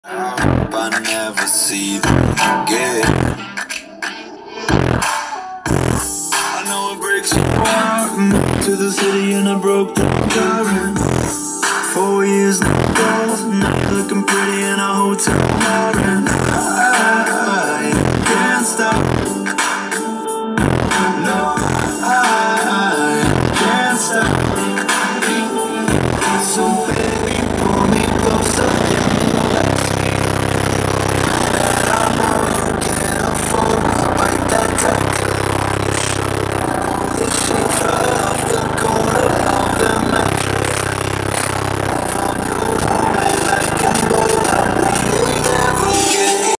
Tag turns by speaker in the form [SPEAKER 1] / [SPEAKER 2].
[SPEAKER 1] I hope I never see them again. I know it breaks your heart. Moved to the city and I broke down driving. 4 years ago, now you're looking pretty in a hotel